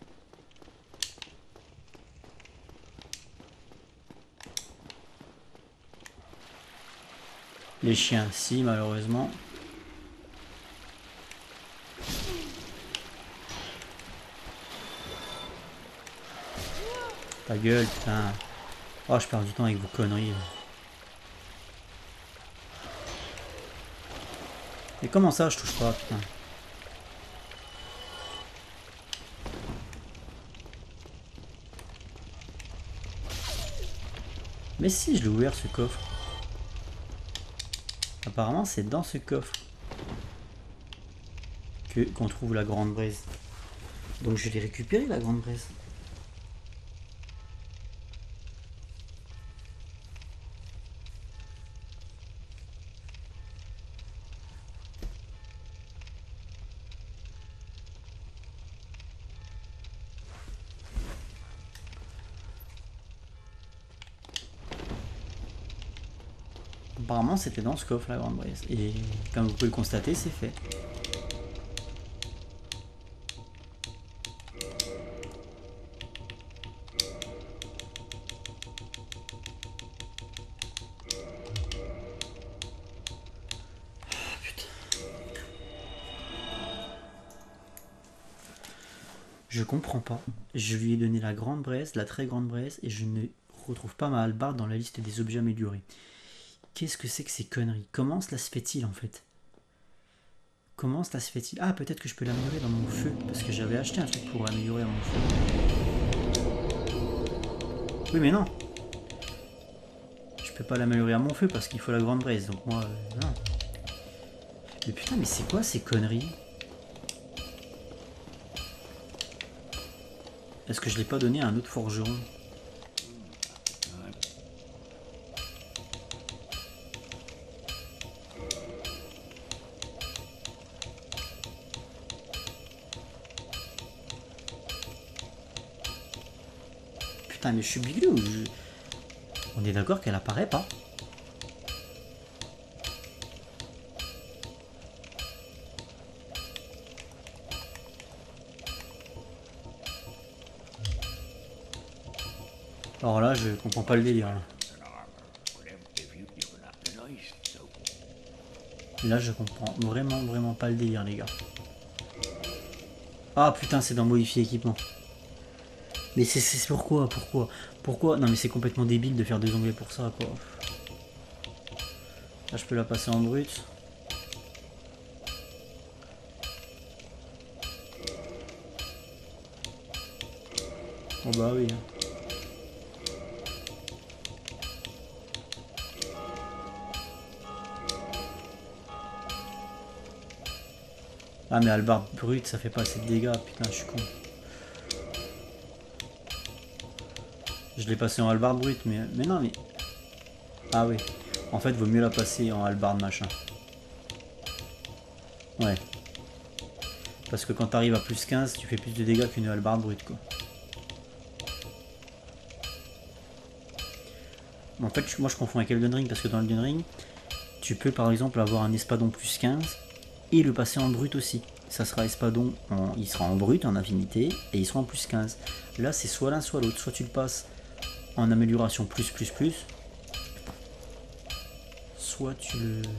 A: Les chiens, si, malheureusement. Ta gueule, putain. Oh, je perds du temps avec vos conneries. Mais comment ça, je touche pas, putain. Mais si, je l'ai ouvert ce coffre. Apparemment, c'est dans ce coffre qu'on trouve la grande braise. Donc je vais récupérer la grande braise. Apparemment, c'était dans ce coffre la grande braise. Et comme vous pouvez le constater, c'est fait. Je comprends pas. Je lui ai donné la grande braise, la très grande braise, et je ne retrouve pas ma hallebarde dans la liste des objets améliorés. Qu'est-ce que c'est que ces conneries? Comment cela se fait-il en fait? Comment cela se fait-il? Ah, peut-être que je peux l'améliorer dans mon feu, parce que j'avais acheté un truc pour améliorer mon feu. Oui, mais non. Je peux pas l'améliorer à mon feu parce qu'il faut la grande braise, donc moi, non. Mais putain, mais c'est quoi ces conneries? Est-ce que je l'ai pas donné à un autre forgeron? Putain, mais je suis biglé ou je... On est d'accord qu'elle apparaît pas. Alors là, je comprends pas le délire. Là, je comprends vraiment pas le délire, les gars. Ah putain, c'est dans modifier équipement. Mais c'est pourquoi? Non mais c'est complètement débile de faire 2 onglets pour ça, quoi. Là, je peux la passer en brut. Oh bah oui. Ah mais hallebarde brute ça fait pas assez de dégâts, putain je suis con. Je l'ai passé en hallebarde brute mais non mais... Ah oui. En fait vaut mieux la passer en hallebarde machin. Ouais. Parce que quand t'arrives à plus 15 tu fais plus de dégâts qu'une hallebarde brute quoi. En fait moi je confonds avec Elden Ring parce que dans Elden Ring tu peux par exemple avoir un espadon plus 15 et le passer en brut aussi. Ça sera espadon, il sera en brut, en infinité, et il sera en plus 15. Là, c'est soit l'un, soit l'autre. Soit tu le passes en amélioration plus, soit tu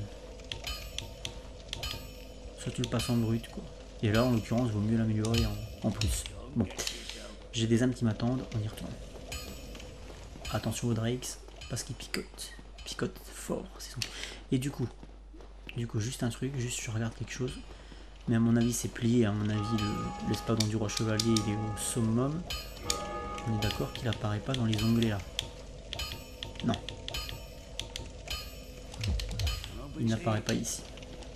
A: le passes en brut, quoi. Et là, en l'occurrence, il vaut mieux l'améliorer en plus. Bon, j'ai des âmes qui m'attendent, on y retourne. Attention aux Drakes, parce qu'ils picotent fort. Et du coup, juste un truc, je regarde quelque chose. Mais à mon avis c'est plié, à mon avis l'espadon du roi chevalier il est au summum. On est d'accord qu'il apparaît pas dans les onglets là. Non. Il n'apparaît pas ici.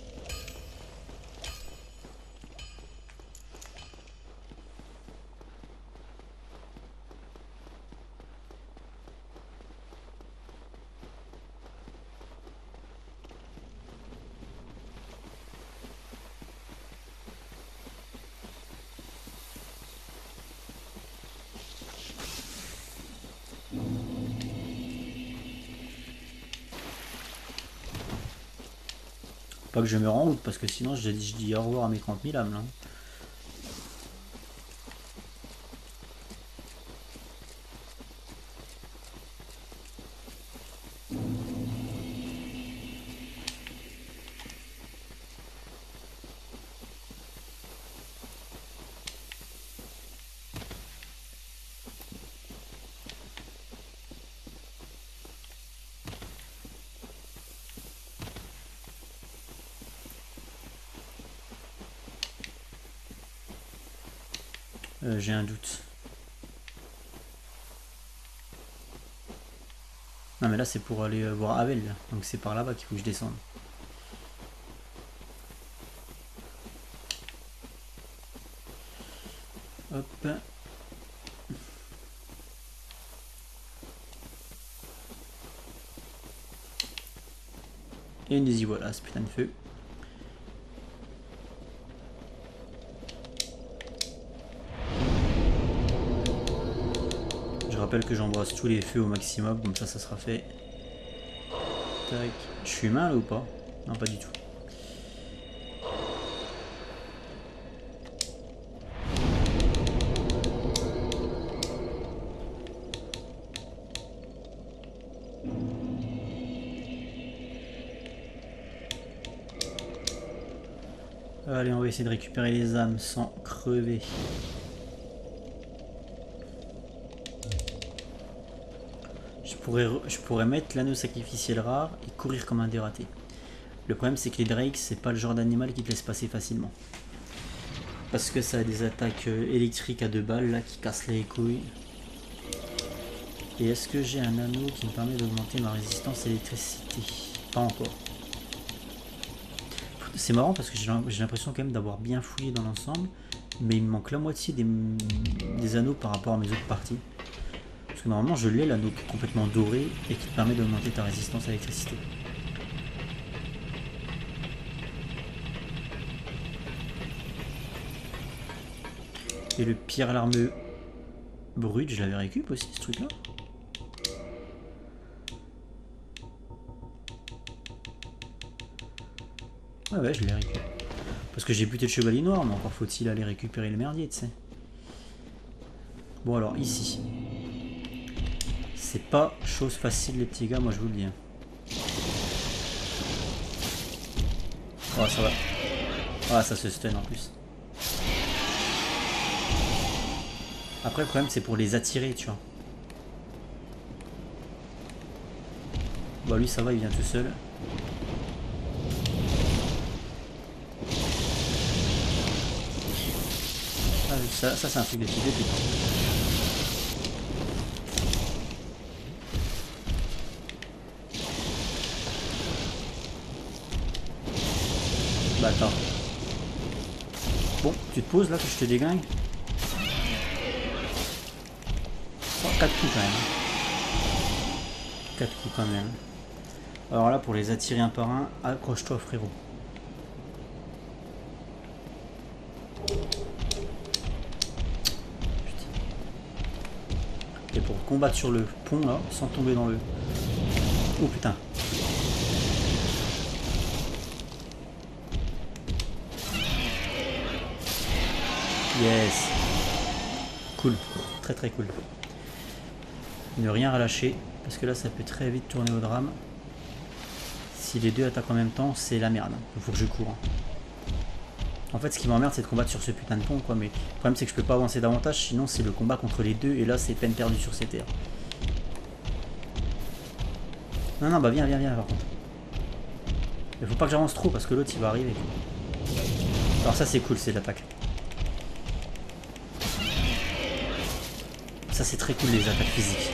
A: Pas que je me rends route parce que sinon je dis au revoir à mes 30 000 âmes là. J'ai un doute. Non mais là c'est pour aller voir Abel là. Donc c'est par là-bas qu'il faut que je descende. Hop. Et nous y voilà, ce putain de feu. Je rappelle que j'embrasse tous les feux au maximum, comme ça sera fait. Tac. Je suis humain là ou pas? Non, pas du tout. Allez, on va essayer de récupérer les âmes sans crever. Je pourrais mettre l'anneau sacrificiel rare et courir comme un dératé. Le problème c'est que les Drakes c'est pas le genre d'animal qui te laisse passer facilement. Parce que ça a des attaques électriques à 2 balles là qui cassent les couilles. Et est-ce que j'ai un anneau qui me permet d'augmenter ma résistance à l'électricité? Pas encore. C'est marrant parce que j'ai l'impression quand même d'avoir bien fouillé dans l'ensemble. Mais il me manque la moitié des anneaux par rapport à mes autres parties. Parce que normalement je l'ai l'anneau complètement doré et qui te permet d'augmenter ta résistance à l'électricité. Et le pierre l'armeux brut, je l'avais récup aussi ce truc là. Ouais je l'ai récupéré. Parce que j'ai buté le chevalier noir, mais encore faut-il aller récupérer le merdier, tu sais. Bon alors ici. C'est pas chose facile les petits gars, moi je vous le dis. Hein. Oh ça va. Ah ça se stun en plus. Après le problème c'est pour les attirer tu vois. Bah lui ça va, il vient tout seul. Ah, ça c'est un truc de type de putain. Bah attends. Bon, tu te poses là que je te déglingue. Oh, 4 coups quand même. 4 coups quand même. Alors là pour les attirer un par un, accroche-toi frérot. Et pour combattre sur le pont là, sans tomber dans le... Oh putain. Yes. Cool. Très très cool. Ne rien relâcher, parce que là ça peut très vite tourner au drame. Si les deux attaquent en même temps, c'est la merde. Il faut que je cours. En fait ce qui m'emmerde c'est de combattre sur ce putain de pont quoi, mais le problème c'est que je peux pas avancer davantage, sinon c'est le combat contre les deux, et là c'est peine perdue sur ces terres. Non non bah viens par contre. Il faut pas que j'avance trop parce que l'autre il va arriver. Alors ça c'est cool, c'est l'attaque. Ça c'est très cool les attaques physiques.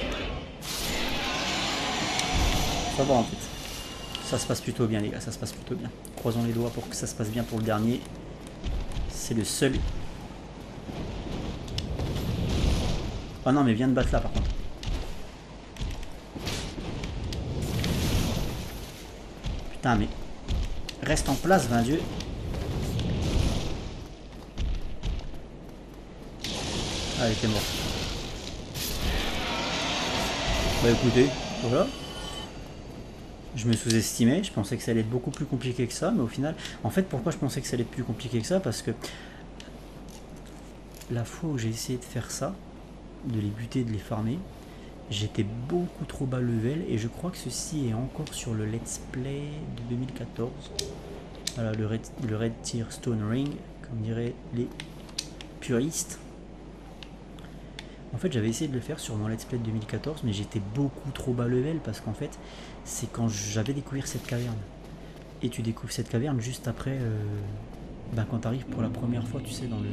A: Ça va en fait. Ça se passe plutôt bien les gars, ça se passe plutôt bien. Croisons les doigts pour que ça se passe bien pour le dernier. C'est le seul. Oh non mais viens de battre là par contre. Putain mais... Reste en place, ben Dieu. Allez, t'es mort. Bah écoutez, voilà. Je me sous-estimais, je pensais que ça allait être beaucoup plus compliqué que ça, mais au final... En fait, pourquoi je pensais que ça allait être plus compliqué que ça? Parce que... La fois où j'ai essayé de faire ça, de les buter, de les farmer, j'étais beaucoup trop bas level, et je crois que ceci est encore sur le let's play de 2014. Voilà, le Red Tier Stone Ring, comme diraient les puristes. En fait, j'avais essayé de le faire sur mon let's play de 2014, mais j'étais beaucoup trop bas level, parce qu'en fait, c'est quand j'avais découvert cette caverne. Et tu découvres cette caverne juste après, ben quand tu arrives pour la première fois, tu sais, dans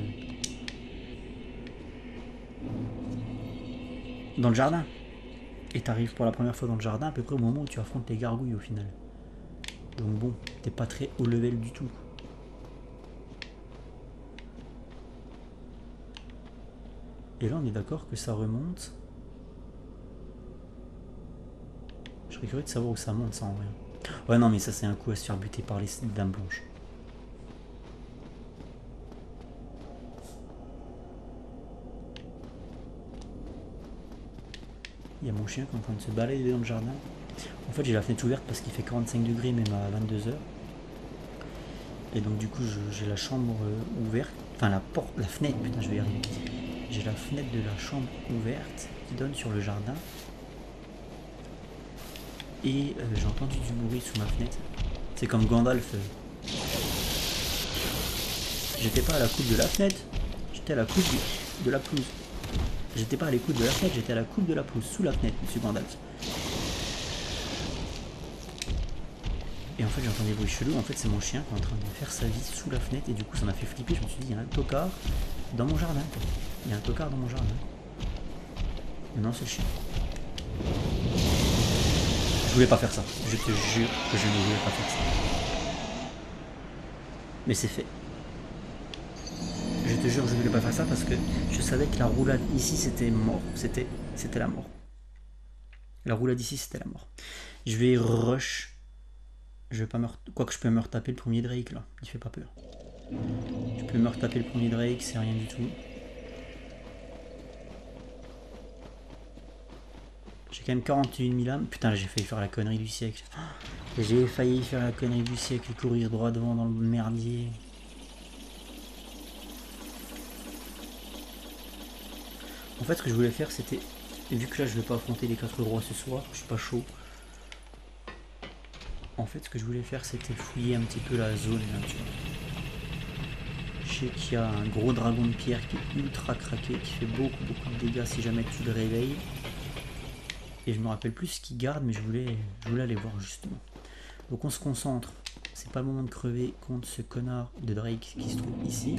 A: le jardin. Et tu arrives pour la première fois dans le jardin, à peu près au moment où tu affrontes les gargouilles au final. Donc bon, t'es pas très haut level du tout. Et là on est d'accord que ça remonte. Je serais curieux de savoir où ça monte ça en vrai. Ouais non mais ça c'est un coup à se faire buter par les dames blanches. Il y a mon chien qui est en train de se balader dans le jardin. En fait j'ai la fenêtre ouverte parce qu'il fait 45 degrés même à 22 h. Et donc du coup j'ai la chambre ouverte. Enfin la fenêtre, putain je vais y arriver. J'ai la fenêtre de la chambre ouverte qui donne sur le jardin. Et j'ai entendu du bruit sous ma fenêtre. C'est comme Gandalf. J'étais pas à la coupe de la fenêtre, j'étais à la coupe de la pelouse. J'étais pas à l'écoute de la fenêtre, j'étais à la coupe de la pelouse, sous la fenêtre, monsieur Gandalf. Et en fait j'ai entendu des bruits chelous, en fait c'est mon chien qui est en train de faire sa vie sous la fenêtre, et du coup ça m'a fait flipper, je me suis dit il y a un tocard dans mon jardin. Il y a un tocard dans mon jardin. Mais non c'est le chien. Je voulais pas faire ça, je te jure que je ne voulais pas faire ça. Mais c'est fait. Je te jure que je voulais pas faire ça parce que je savais que la roulade ici c'était mort, c'était la mort. La roulade ici c'était la mort. Je vais rush. Je vais pas me quoique je peux me retaper le premier Drake là, il fait pas peur. Je peux me retaper le premier Drake, c'est rien du tout. J'ai quand même 41 000 âmes. Putain, j'ai failli faire la connerie du siècle. J'ai failli faire la connerie du siècle et courir droit devant dans le merdier. En fait, ce que je voulais faire, c'était Et vu que là je vais pas affronter les 4 rois ce soir, je suis pas chaud. En fait ce que je voulais faire c'était fouiller un petit peu la zone là, tu vois. Je sais qu'il y a un gros dragon de pierre qui est ultra craqué, qui fait beaucoup de dégâts si jamais tu le réveilles. Et je me rappelle plus ce qu'il garde, mais je voulais aller voir justement. Donc on se concentre. C'est pas le moment de crever contre ce connard de Drake qui se trouve ici.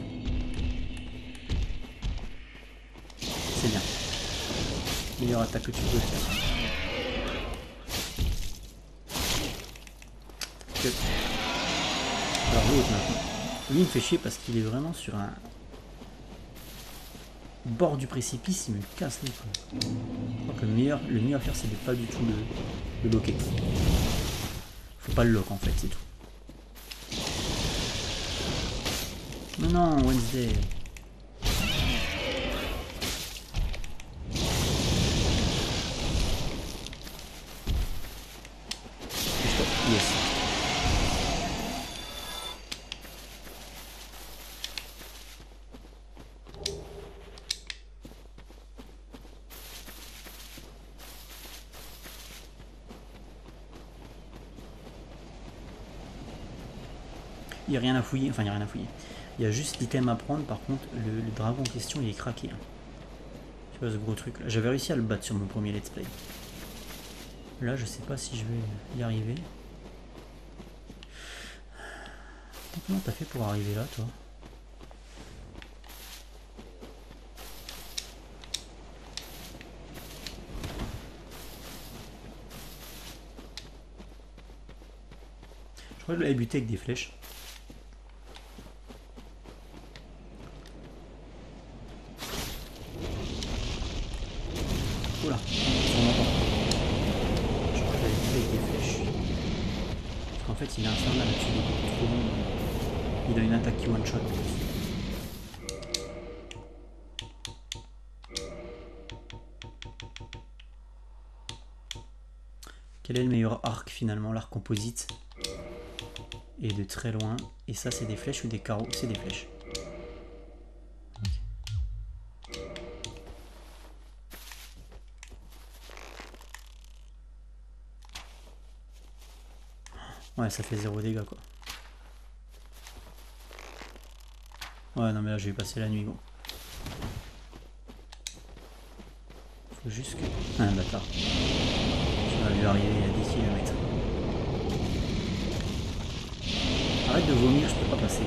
A: C'est bien. Meilleure attaque que tu peux faire. Alors l'autre maintenant. Lui il me fait chier parce qu'il est vraiment sur un bord du précipice, il me casse les couilles. Je crois que le mieux à faire c'est de pas du tout le loquer. Faut pas le lock en fait, c'est tout. Non, non, Wednesday. Yes. Il n'y a rien à fouiller, enfin il n'y a rien à fouiller. Il y a juste l'item à prendre, par contre le dragon en question il est craqué. Hein. Tu vois ce gros truc là. J'avais réussi à le battre sur mon premier let's play. Là je sais pas si je vais y arriver. Comment t'as fait pour arriver là toi? Je crois que je l'avais buté avec des flèches. Oula, on m'entend. Je crois que je l'avais buté avec des flèches. Parce qu'en fait il est infernal là-dessus, il est beaucoup trop long. Il a une attaque qui one shot. Quel est le meilleur arc finalement? L'arc composite. Et de très loin. Et ça c'est des flèches ou des carreaux? C'est des flèches. Ouais, ça fait 0 dégâts quoi. Ouais, non mais là je vais passer la nuit gros. Faut juste que... Ah bâtard. Tu vas lui arriver à 10 km. Arrête de vomir, je peux pas passer.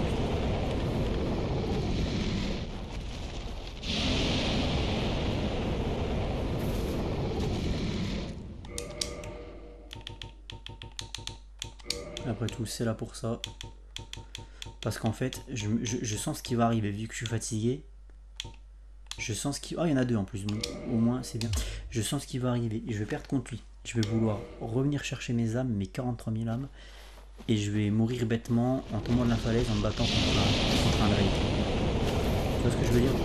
A: Après tout, c'est là pour ça. Parce qu'en fait, je sens ce qui va arriver. Vu que je suis fatigué, je sens ce qui... Oh, il y en a deux en plus. Donc, au moins, c'est bien. Je sens ce qui va arriver. Et je vais perdre contre lui. Je vais vouloir revenir chercher mes âmes, mes 43 000 âmes. Et je vais mourir bêtement en tombant de la falaise en me battant contre un Drake. Tu vois ce que je veux dire?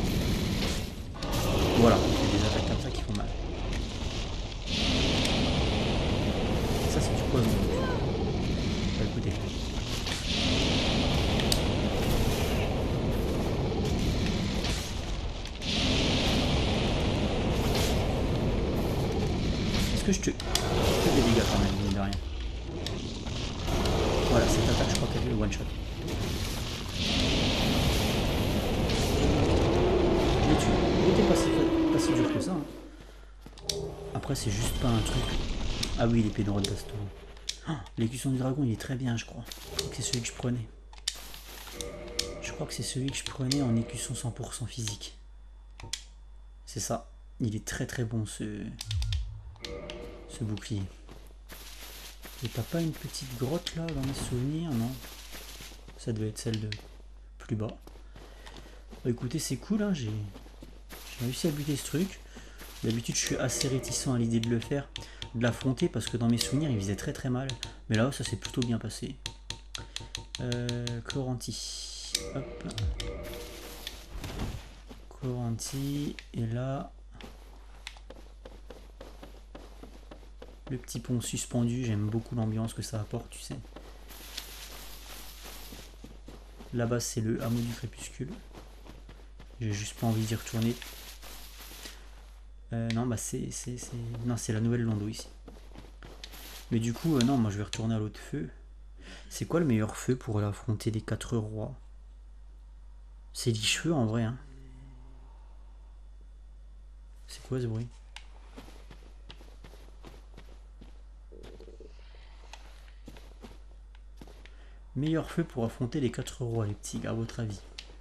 A: Voilà, c'est des attaques comme ça qui font mal. Ça, c'est du poison. Bah, écoutez. Est-ce que je te... fais des dégâts quand même, mine de rien. Voilà, cette attaque, je crois qu'elle est le one shot. Je l'ai tué. Il était pas si dur que ça. Hein. Après, c'est juste pas un truc. Ah oui, l'épée de Rodaston. Oh, l'écusson du dragon, il est très bien, je crois. Je crois que c'est celui que je prenais. Je crois que c'est celui que je prenais en écusson 100% physique. C'est ça. Il est très bon, ce bouclier. Et t'as pas une petite grotte là dans mes souvenirs? Non. Ça devait être celle de plus bas. Bah, écoutez, c'est cool, hein. J'ai réussi à buter ce truc. D'habitude, je suis assez réticent à l'idée de le faire, de l'affronter, parce que dans mes souvenirs, il faisait très mal. Mais là, ça s'est plutôt bien passé. Coranti. Hop. Coranti. Et là... Le petit pont suspendu, j'aime beaucoup l'ambiance que ça apporte, tu sais. Là-bas, c'est le hameau du crépuscule. J'ai juste pas envie d'y retourner. Non, bah non, c'est la nouvelle Londo ici. Mais du coup, non, moi je vais retourner à l'autre feu. C'est quoi le meilleur feu pour affronter les 4 rois? C'est Liche-Feu en vrai, hein. C'est quoi ce bruit? Meilleur feu pour affronter les 4 rois, les petits gars, à votre avis?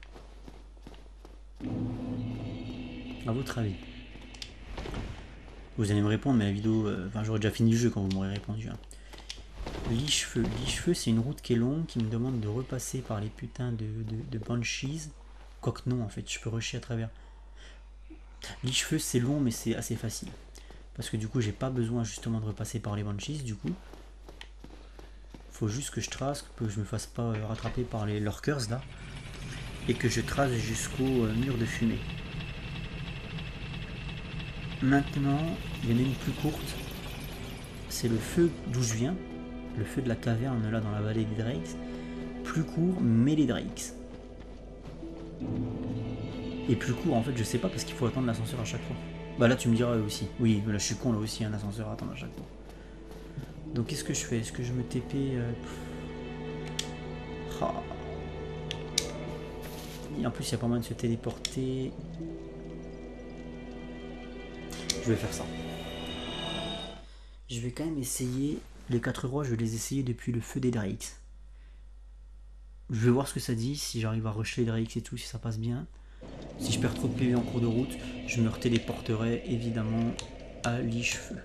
A: À votre avis? Vous allez me répondre, mais la vidéo... Enfin, j'aurais déjà fini le jeu quand vous m'aurez répondu. Hein. Liche-Feu. Liche-Feu, c'est une route qui est longue, qui me demande de repasser par les putains de Banshees. Quoique non, en fait, je peux rusher à travers. Liche-Feu, c'est long, mais c'est assez facile. Parce que du coup, j'ai pas besoin justement de repasser par les Banshees, du coup. Faut juste que je trace, que je me fasse pas rattraper par les lurkers, là. Et que je trace jusqu'au mur de fumée. Maintenant, il y en a une plus courte. C'est le feu d'où je viens. Le feu de la caverne, là, dans la vallée des Drakes. Plus court, mais les Drakes. Et plus court, en fait, je sais pas, parce qu'il faut attendre l'ascenseur à chaque fois. Bah là, tu me diras aussi. Oui, là, je suis con, là aussi, un ascenseur à attendre à chaque fois. Donc, qu'est-ce que je fais? Est-ce que je me TP Et en plus, il y a pas moyen de se téléporter. Je vais faire ça. Je vais quand même essayer. Les 4 rois, je vais les essayer depuis le feu des Drakes. Je vais voir ce que ça dit, si j'arrive à rusher les Drakes et tout, si ça passe bien. Si je perds trop de PV en cours de route, je me téléporterai évidemment à Liche-Feu.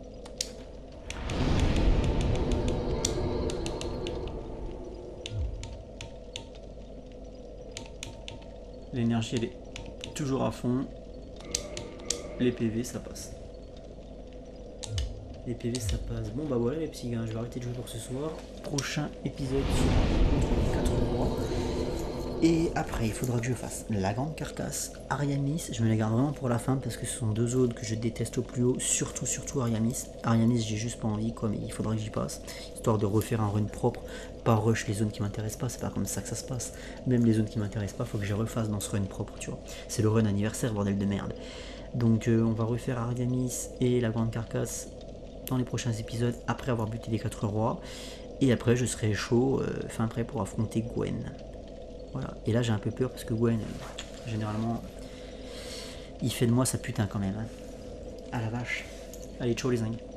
A: L'énergie elle est toujours à fond. Les PV ça passe. Les PV ça passe. Bon bah voilà les petits gars, je vais arrêter de jouer pour ce soir. Prochain épisode sur les 4 rois. Et après il faudra que je fasse la grande carcasse, Ariamis. Je me la garde vraiment pour la fin parce que ce sont 2 zones que je déteste au plus haut. Surtout Ariamis. Ariamis j'ai juste pas envie quoi, mais il faudra que j'y passe. Histoire de refaire un run propre. Pas rush les zones qui m'intéressent pas, c'est pas comme ça que ça se passe. Même les zones qui m'intéressent pas, faut que je refasse dans ce run propre, tu vois. C'est le run anniversaire, bordel de merde. Donc on va refaire Ariamis et la grande carcasse dans les prochains épisodes après avoir buté les 4 rois. Et après je serai chaud, fin prêt pour affronter Gwen. Voilà. Et là j'ai un peu peur parce que Gwen, généralement, il fait de moi sa putain quand même. Hein. Ah la vache. Allez, ciao les zingues.